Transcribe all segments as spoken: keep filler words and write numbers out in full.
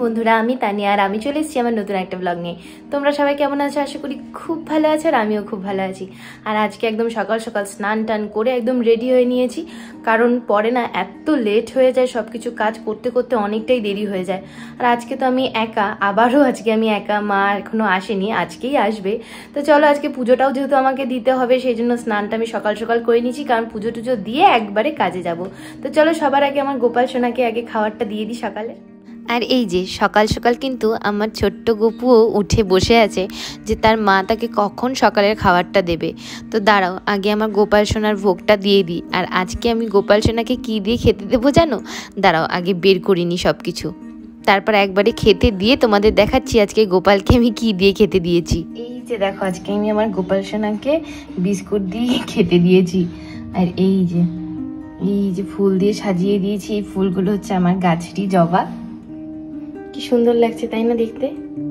বন্ধুরা, আমি তানিয়া আর আমি চলে এসেছি আমার নতুন একটা ব্লগ নিয়ে। তোমরা সবাই কেমন আছো? আশা করি খুব ভালো আছো আর আমিও খুব ভালো আছি। আর আজকে একদম সকাল সকাল স্নান টান করে একদম রেডি হয়ে নিয়েছি, কারণ পরে না এত লেট হয়ে যায়, সব কিছু কাজ করতে করতে অনেকটাই দেরি হয়ে যায়। আর আজকে তো আমি একা, আবারও আজকে আমি একা, মা এখনো আসেনি, আজকেই আসবে। তো চলো, আজকে পুজোটাও যেহেতু আমাকে দিতে হবে, সেই জন্য স্নানটা আমি সকাল সকাল করে নিয়েছি, কারণ পুজো টুজো দিয়ে একবারে কাজে যাব। তো চলো, সবার আগে আমার গোপাল সোনাকে আগে খাবারটা দিয়ে দিই সকালে। আর এই যে সকাল সকাল কিন্তু আমার ছোট্ট গপুও উঠে বসে আছে যে তার মা তাকে কখন সকালের খাবারটা দেবে। তো দাঁড়াও, আগে আমার গোপাল সোনার ভোগটা দিয়ে দিই। আর আজকে আমি গোপাল সোনাকে কী দিয়ে খেতে দেবো জানো? দাঁড়াও, আগে বের করিনি সব কিছু, তারপর একবারে খেতে দিয়ে তোমাদের দেখাচ্ছি আজকে গোপালকে আমি কী দিয়ে খেতে দিয়েছি। এই যে দেখো, আজকে আমি আমার গোপাল সোনাকে বিস্কুট দিয়ে খেতে দিয়েছি। আর এই যে এই যে ফুল দিয়ে সাজিয়ে দিয়েছি, এই ফুলগুলো হচ্ছে আমার গাছেরই জবা। কি সুন্দর লাগছে তাই না দেখতে?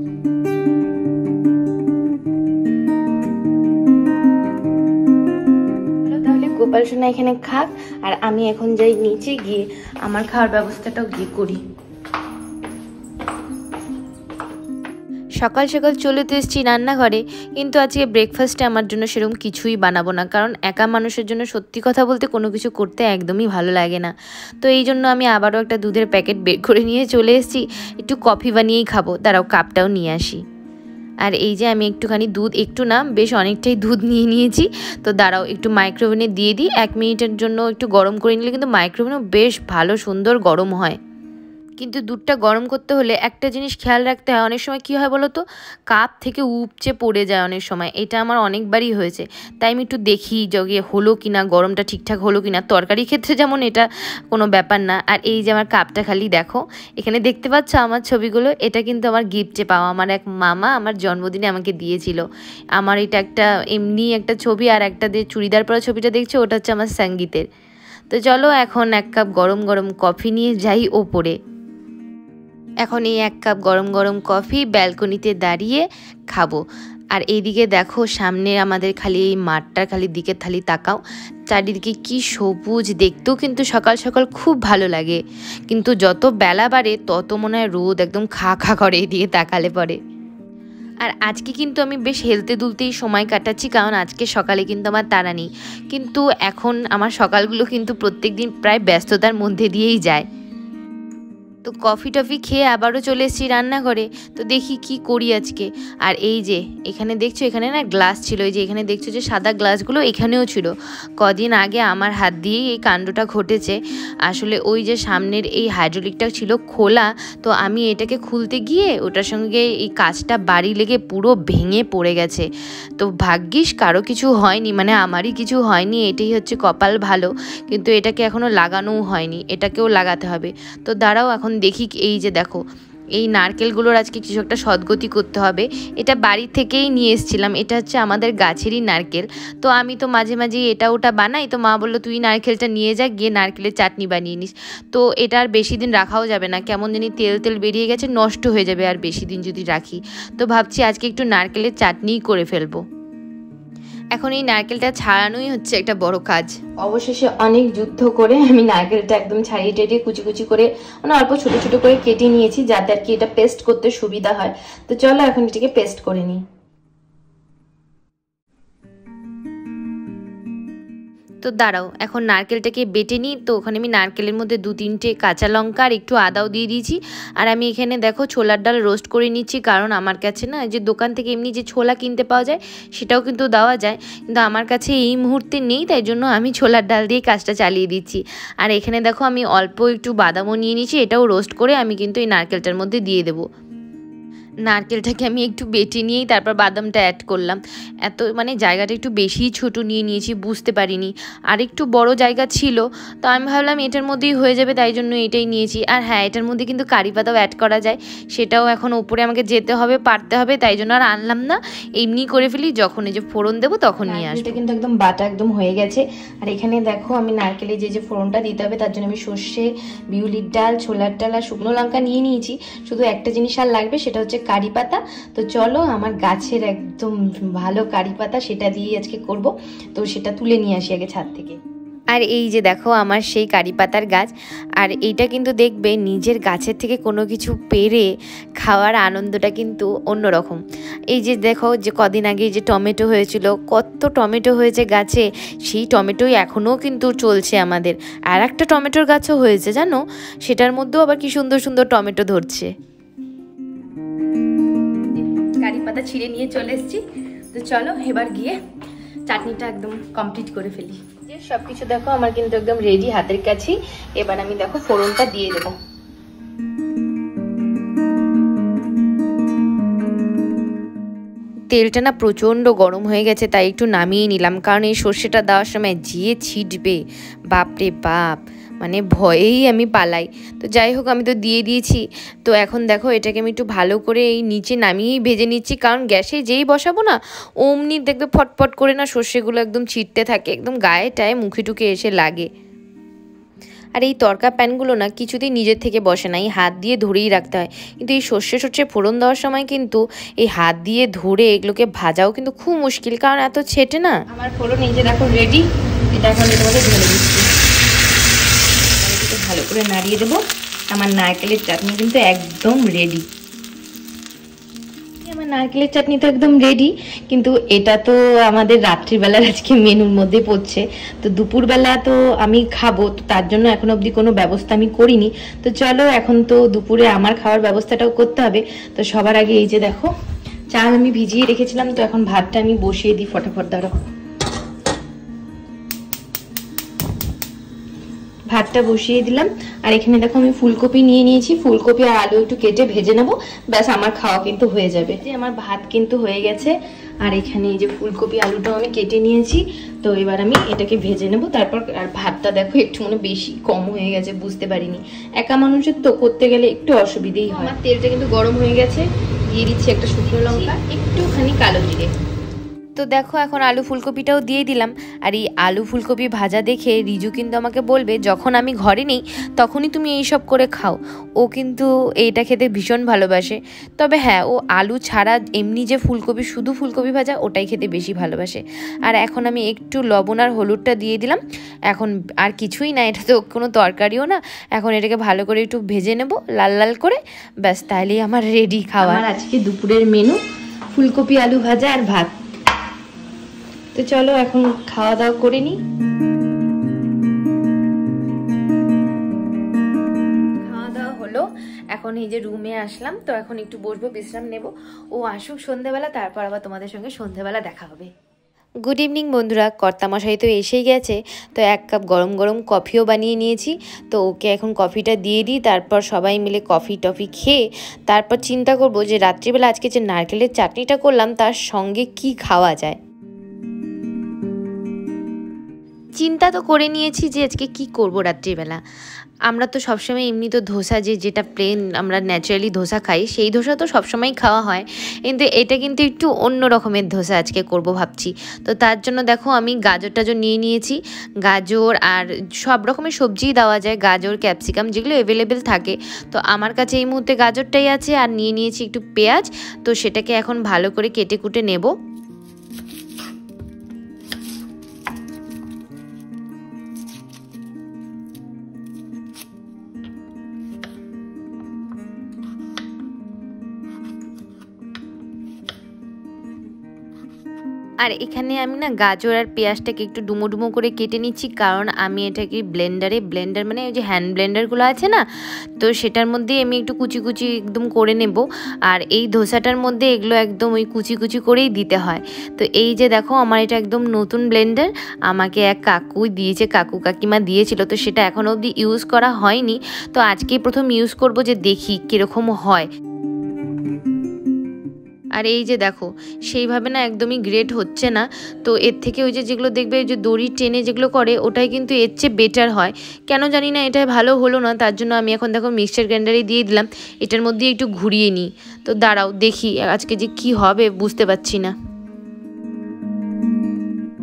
তাহলে গোপাল সোনা এখানে খাক, আর আমি এখন যাই নিচে গিয়ে আমার খাওয়ার ব্যবস্থাটাও গিয়ে করি। সকাল সকাল চলে তো এসেছি রান্নাঘরে, কিন্তু আজকে ব্রেকফাস্টে আমার জন্য সেরকম কিছুই বানাবো না, কারণ একা মানুষের জন্য সত্যি কথা বলতে কোনো কিছু করতে একদমই ভালো লাগে না। তো এই জন্য আমি আবারও একটা দুধের প্যাকেট বের করে নিয়ে চলে এসেছি, একটু কফি বানিয়েই খাবো। তারাও কাপটাও নিয়ে আসি। আর এই যে আমি একটুখানি দুধ, একটু না বেশ অনেকটাই দুধ নিয়ে নিয়েছি। তো দাঁড়াও, একটু মাইক্রোওভেনে দিয়ে দিই, এক মিনিটের জন্য একটু গরম করে নিলে কিন্তু মাইক্রোওভেনও বেশ ভালো সুন্দর গরম হয়। কিন্তু দুধটা গরম করতে হলে একটা জিনিস খেয়াল রাখতে হয়, অনেক সময় কী হয় বলো তো, কাপ থেকে উপচে পড়ে যায় অনেক সময়। এটা আমার অনেকবারই হয়েছে, তাই আমি একটু দেখি জগে হলো কিনা, গরমটা ঠিকঠাক হলো কিনা। তরকারি ক্ষেত্রে যেমন এটা কোনো ব্যাপার না। আর এই যে আমার কাপটা খালি দেখো, এখানে দেখতে পাচ্ছ আমার ছবিগুলো, এটা কিন্তু আমার গিফটে পাওয়া, আমার এক মামা আমার জন্মদিনে আমাকে দিয়েছিল। আমার এটা একটা এমনি একটা ছবি, আর একটা যে চুড়িদার পরা ছবিটা দেখছো ওটা হচ্ছে আমার সঙ্গীতের। তো চলো, এখন এক কাপ গরম গরম কফি নিয়ে যাই ওপরে। এখন এই এক কাপ গরম গরম কফি ব্যালকনিতে দাঁড়িয়ে খাবো। আর এইদিকে দেখো, সামনে আমাদের খালি এই মাঠটার খালি দিকে খালি তাকাও, চারিদিকে কি সবুজ, দেখতেও কিন্তু সকাল সকাল খুব ভালো লাগে। কিন্তু যত বেলা বাড়ে তত মনে হয় রোদ একদম খা খা করে এইদিকে তাকালে পরে। আর আজকে কিন্তু আমি বেশ হেলতে দুলতেই সময় কাটাচ্ছি, কারণ আজকে সকালে কিন্তু আমার তাড়া নেই। কিন্তু এখন আমার সকালগুলো কিন্তু প্রত্যেক দিন প্রায় ব্যস্ততার মধ্যে দিয়েই যায়। তো কফি টফি খেয়ে আবারও চলে এসেছি রান্নাঘরে। তো দেখি কি করি আজকে। আর এই যে এখানে দেখছো, এখানে না গ্লাস ছিল, এই যে এখানে দেখছো যে সাদা গ্লাসগুলো এখানেও ছিল। কদিন আগে আমার হাত দিয়েই এই কাণ্ডটা ঘটেছে। আসলে ওই যে সামনের এই হাইড্রোলিকটা ছিল খোলা, তো আমি এটাকে খুলতে গিয়ে ওটার সঙ্গে এই কাঁচটা বাড়ি লেগে পুরো ভেঙে পড়ে গেছে। তো ভাগ্যিস কারো কিছু হয়নি, মানে আমারই কিছু হয়নি, এটাই হচ্ছে কপাল ভালো। কিন্তু এটাকে এখনও লাগানোও হয়নি, এটাকেও লাগাতে হবে। তো দাঁড়াও, এখন দেখি। এই যে দেখো, এই নারকেলগুলোর আজকে কিছু একটা সদ্গতি করতে হবে। এটা বাড়ি থেকেই নিয়ে এসেছিলাম, এটা হচ্ছে আমাদের গাছেরই নারকেল। তো আমি তো মাঝে মাঝে এটা ওটা বানাই, তো মা বললো তুই নারকেলটা নিয়ে যা, গিয়ে নারকেলের চাটনি বানিয়ে নিস। তো এটা আর বেশি দিন রাখাও যাবে না, কেমন জানি তেল তেল বেরিয়ে গেছে, নষ্ট হয়ে যাবে আর বেশি দিন যদি রাখি। তো ভাবছি আজকে একটু নারকেলের চাটনিই করে ফেলবো। এখন এই নারকেলটা ছাড়ানোই হচ্ছে একটা বড় কাজ। অবশেষে অনেক যুদ্ধ করে আমি নারকেলটা একদম ছাড়িয়ে টাড়িয়ে কুচি কুচি করে, মানে অল্প ছোট ছোট করে কেটে নিয়েছি, যাতে আর কি এটা পেস্ট করতে সুবিধা হয়। তো চলো এখন এটাকে পেস্ট করে নিই। তো দাঁড়াও, এখন নারকেলটাকে বেটে নিই। তো ওখানে আমি নারকেলের মধ্যে দু তিনটে কাঁচা লঙ্কা আর একটু আদাও দিয়ে দিয়েছি। আর আমি এখানে দেখো ছোলার ডাল রোস্ট করে নিচ্ছি, কারণ আমার কাছে না যে দোকান থেকে এমনি যে ছোলা কিনতে পাওয়া যায় সেটাও কিন্তু দেওয়া যায়, কিন্তু আমার কাছে এই মুহূর্তে নেই, তাই জন্য আমি ছোলার ডাল দিয়ে কাজটা চালিয়ে দিচ্ছি। আর এখানে দেখো আমি অল্প একটু বাদামও নিয়ে নিচ্ছি, এটাও রোস্ট করে আমি কিন্তু এই নারকেলটার মধ্যে দিয়ে দেবো। নারকেলটাকে আমি একটু বেটে নিয়েই তারপর বাদামটা অ্যাড করলাম। এত মানে জায়গাটা একটু বেশিই ছোটো নিয়ে নিয়েছি, বুঝতে পারিনি, আর একটু বড় জায়গা ছিল। তো আমি ভাবলাম এটার মধ্যেই হয়ে যাবে, তাই জন্য এটাই নিয়েছি। আর হ্যাঁ, এটার মধ্যে কিন্তু কারি পাতাও অ্যাড করা যায়, সেটাও এখন ওপরে আমাকে যেতে হবে, পারতে হবে, তাই জন্য আর আনলাম না, এমনি করে ফেলি, যখন এই যে ফোড়ন দেবো তখন নিয়ে আসবো। এটা কিন্তু একদম বাটা একদম হয়ে গেছে। আর এখানে দেখো আমি নারকেলে যে যে ফোড়নটা দিতে হবে তার জন্য আমি সর্ষে, বিউলির ডাল, ছোলার ডাল আর শুকনো লঙ্কা নিয়ে নিয়েছি। শুধু একটা জিনিস আর লাগবে, সেটা হচ্ছে কারি পাতা। তো চলো, আমার গাছের একদম ভালো কারি পাতা, সেটা দিয়ে আজকে করব। তো সেটা তুলে নিয়ে আসি আগে ছাদ থেকে। আর এই যে দেখো আমার সেই কারি পাতার গাছ, আর এইটা কিন্তু দেখবে নিজের গাছের থেকে কোনো কিছু পেরে খাওয়ার আনন্দটা কিন্তু অন্যরকম। এই যে দেখো যে কদিন আগে যে টমেটো হয়েছিল, কত টমেটো হয়েছে গাছে, সেই টমেটোই এখনও কিন্তু চলছে আমাদের। আর একটা টমেটোর গাছও হয়েছে জানো, সেটার মধ্যেও আবার কি সুন্দর সুন্দর টমেটো ধরছে। কারি পাতা ছিঁড়ে নিয়ে চলে এসেছি, তো চলো এবার গিয়ে চাটনিটা একদম কমপ্লিট করে ফেলি। যে সব কিছু দেখো আমার কিন্তু একদম রেডি হাতের কাছেই। এবার আমি দেখো ফোড়নটা দিয়ে দেবো। তেলটা না প্রচণ্ড গরম হয়ে গেছে, তাই একটু নামিয়ে নিলাম, কারণ এই সর্ষেটা দেওয়ার সময় যে ছিটবে বাপরে বাপ, মানে ভয়েই আমি পালাই। তো যাই হোক আমি তো দিয়ে দিয়েছি। তো এখন দেখো এটাকে আমি একটু ভালো করে এই নিচে নামিয়েই ভেজে নিচ্ছি, কারণ গ্যাসে যেই বসাবো না অমনি দেখবে ফটফট করে না সর্ষেগুলো একদম ছিটতে থাকে, একদম গায়ে টায়ে মুখে টুকে এসে লাগে। আর এই তরকা প্যানগুলো না কিছুতেই নিজের থেকে বসে না, এই হাত দিয়ে ধরেই রাখতে হয়। কিন্তু এই সর্ষে সর্ষে ফোড়ন দেওয়ার সময় কিন্তু এই হাত দিয়ে ধরে এগুলোকে ভাজাও কিন্তু খুব মুশকিল, কারণ এত ছেটে না। আমার ফোড়ন এই যে দেখো রেডি, এটা এখন তোমাদের ঢেলে দিচ্ছি। ভালো করে নাড়িয়ে দেবো। আমার নারকেলের চাটনি কিন্তু একদম রেডি। আমার নারকেলের চাটনি তো একদম রেডি, কিন্তু এটা তো আমাদের রাত্রিবেলার আজকে মেনুর মধ্যে পড়ছে। তো দুপুরবেলা তো আমি খাবো, তো তার জন্য এখন অবধি কোনো ব্যবস্থা আমি করিনি। তো চলো এখন তো দুপুরে আমার খাওয়ার ব্যবস্থাটাও করতে হবে। তো সবার আগে এই যে দেখো চাল আমি ভিজিয়ে রেখেছিলাম, তো এখন ভাতটা আমি বসিয়ে দিই ফটাফট। দাঁড়াও, ভাতটা বসিয়ে দিলাম। আর এখানে দেখো আমি ফুলকপি নিয়ে নিয়েছি, ফুলকপি আর আলু একটু কেটে ভেজে নেবো, ব্যাস আমার খাওয়া কিন্তু হয়ে যাবে। যে আমার ভাত কিন্তু হয়ে গেছে, আর এখানে এই যে ফুলকপি আলুটাও আমি কেটে নিয়েছি। তো এবার আমি এটাকে ভেজে নেবো তারপর। আর ভাতটা দেখো একটু মানে বেশি কম হয়ে গেছে, বুঝতে পারিনি, একা মানুষের তো করতে গেলে একটু অসুবিধেই হয়। আমার তেলটা কিন্তু গরম হয়ে গেছে, দিয়ে দিচ্ছি একটা শুকনো লঙ্কা, একটুখানি কালো জিরে। তো দেখো এখন আলু ফুলকপিটাও দিয়ে দিলাম। আর এই আলু ফুলকপি ভাজা দেখে রিজু কিন্তু আমাকে বলবে যখন আমি ঘরে নেই তখনই তুমি এইসব করে খাও। ও কিন্তু এইটা খেতে ভীষণ ভালোবাসে। তবে হ্যাঁ, ও আলু ছাড়া এমনি যে ফুলকপি, শুধু ফুলকপি ভাজা, ওটাই খেতে বেশি ভালোবাসে। আর এখন আমি একটু লবণ আর হলুদটা দিয়ে দিলাম। এখন আর কিছুই না, এটা তো কোনো তরকারিও না। এখন এটাকে ভালো করে একটু ভেজে নেব লাল লাল করে, ব্যাস তাহলেই আমার রেডি খাওয়া। আমার আজকে দুপুরের মেনু ফুলকপি আলু ভাজা আর ভাত। তো চলো এখন খাওয়া দাওয়া করে নি। খাওয়া দাওয়া হলো, এখন এই যে রুমে আসলাম, তো এখন একটু বসবো, বিশ্রাম নেব। ও আসুক সন্ধ্যেবেলা, তারপর আবার তোমাদের সঙ্গে সন্ধ্যেবেলা দেখা হবে। গুড ইভিনিং বন্ধুরা, কর্তামশাই তো এসেই গেছে। তো এক কাপ গরম গরম কফিও বানিয়ে নিয়েছি। তো ওকে এখন কফিটা দিয়ে দিই, তারপর সবাই মিলে কফি টফি খেয়ে তারপর চিন্তা করবো যে রাত্রিবেলা আজকে যে নারকেলের চাটনিটা করলাম তার সঙ্গে কি খাওয়া যায়। চিন্তা তো করে নিয়েছি যে আজকে কি করব রাত্রিবেলা। আমরা তো সবসময় এমনি তো ধোসা, যে যেটা প্লেন আমরা ন্যাচারালি ধোসা খাই, সেই ধোসা তো সবসময় খাওয়া হয়, কিন্তু এটা কিন্তু একটু অন্য রকমের ধোসা আজকে করব ভাবছি। তো তার জন্য দেখো আমি গাজর টাজর নিয়ে নিয়েছি। গাজর আর সব রকমের সবজিই দেওয়া যায়, গাজর ক্যাপসিকাম যেগুলো অ্যাভেলেবেল থাকে। তো আমার কাছে এই মুহূর্তে গাজরটাই আছে, আর নিয়ে নিয়েছি একটু পেঁয়াজ। তো সেটাকে এখন ভালো করে কেটে কুটে নেব। আর এখানে আমি না গাজর আর পেঁয়াজটাকে একটু ডুমো ডুমো করে কেটে নিচ্ছি, কারণ আমি এটাকে ব্লেন্ডারে, ব্লেন্ডার মানে ওই যে হ্যান্ড ব্লেন্ডারগুলো আছে না, তো সেটার মধ্যে আমি একটু কুচি কুচি একদম করে নেব। আর এই ধোসাটার মধ্যে এগুলো একদম ওই কুচি কুচি করেই দিতে হয়। তো এই যে দেখো আমার এটা একদম নতুন ব্লেন্ডার, আমাকে এক কাকু দিয়েছে, কাকু কাকিমা দিয়েছিল, তো সেটা এখনও অবধি ইউজ করা হয়নি। তো আজকেই প্রথম ইউজ করব, যে দেখি কীরকম হয়। আর এই যে দেখো সেইভাবে না একদমই গ্রেট হচ্ছে না। তো এর থেকে ওই যে যেগুলো দেখবে ওই যে দড়ি টেনে যেগুলো করে, ওটাই কিন্তু এর চেয়ে বেটার হয়। কেন জানি না এটা ভালো হলো না, তার জন্য আমি এখন দেখো মিক্সচার গ্রাইন্ডারে দিয়ে দিলাম। এটার মধ্যে একটু ঘুরিয়ে নিই। তো দাঁড়াও দেখি আজকে যে কি হবে বুঝতে পারছি না।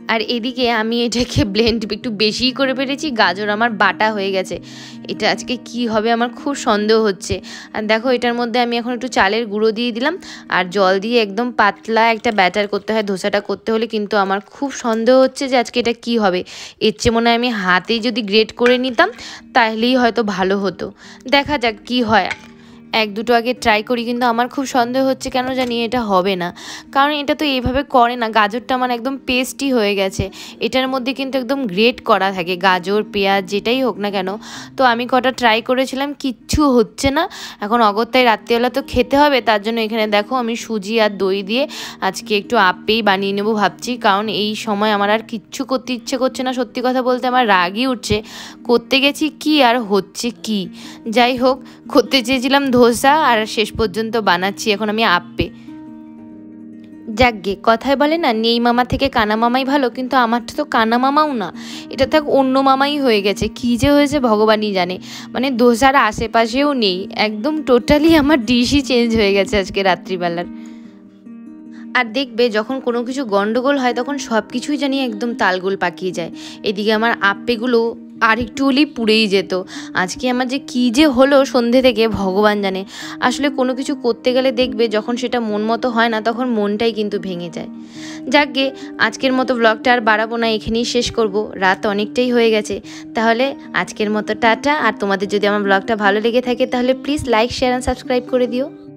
আর এদিকে আমি এটাকে ব্লেন্ড একটু বেশিই করে ফেলেছি, গাজর আমার বাটা হয়ে গেছে। এটা আজকে কি হবে আমার খুব সন্দেহ হচ্ছে। আর দেখো এটার মধ্যে আমি এখন একটু চালের গুঁড়ো দিয়ে দিলাম আর জল দিয়ে একদম পাতলা একটা ব্যাটার করতে হয় ধোসাটা করতে হলে, কিন্তু আমার খুব সন্দেহ হচ্ছে যে আজকে এটা কি হবে। এর চেয়ে মনে হয় আমি হাতেই যদি গ্রেট করে নিতাম তাহলেই হয়তো ভালো হতো। দেখা যাক কি হয়। এক দুটো আগে ট্রাই করি, কিন্তু আমার খুব সন্দেহ হচ্ছে কেন জানি এটা হবে না, কারণ এটা তো এইভাবে করে না। গাজরটা আমার একদম পেস্টই হয়ে গেছে, এটার মধ্যে কিন্তু একদম গ্রেট করা থাকে গাজর পেঁয়াজ যেটাই হোক না কেন। তো আমি কটা ট্রাই করেছিলাম, কিচ্ছু হচ্ছে না। এখন অগত্যায় রাত্রিবেলা তো খেতে হবে, তার জন্য এখানে দেখো আমি সুজি আর দই দিয়ে আজকে একটু আপ্পেই বানিয়ে নেবো ভাবছি, কারণ এই সময় আমার আর কিচ্ছু করতে ইচ্ছে করছে না। সত্যি কথা বলতে আমার রাগই উঠছে, করতে গেছি কি আর হচ্ছে কি। যাই হোক, করতে চেয়েছিলাম ধোসা আর শেষ পর্যন্ত বানাচ্ছি এখন আমি আপ্পে। যাকগে, কথায় বলে না নেই মামা থেকে কানা মামাই ভালো, কিন্তু আমারটা তো কানা মামাও না, এটা থাক অন্য মামাই হয়ে গেছে। কী যে হয়েছে ভগবানই জানে, মানে ধোসার আশেপাশেও নেই, একদম টোটালি আমার ডিশই চেঞ্জ হয়ে গেছে আজকে রাত্রিবেলার। আর দেখবে যখন কোনো কিছু গন্ডগোল হয় তখন সব কিছুই জানি একদম তালগোল পাকিয়ে যায়। এদিকে আমার আপ্পেগুলো আর একটু হলেই পুড়েই যেত। আজকে আমার যে কী যে হলো সন্ধে থেকে ভগবান জানে। আসলে কোনো কিছু করতে গেলে দেখবে যখন সেটা মন মতো হয় না তখন মনটাই কিন্তু ভেঙে যায়। যাকগে, আজকের মতো ব্লগটা আর বাড়াবো না, এখানেই শেষ করব, রাত অনেকটাই হয়ে গেছে। তাহলে আজকের মতো টাটা। আর তোমাদের যদি আমার ব্লগটা ভালো লেগে থাকে তাহলে please like share and subscribe করে দিও।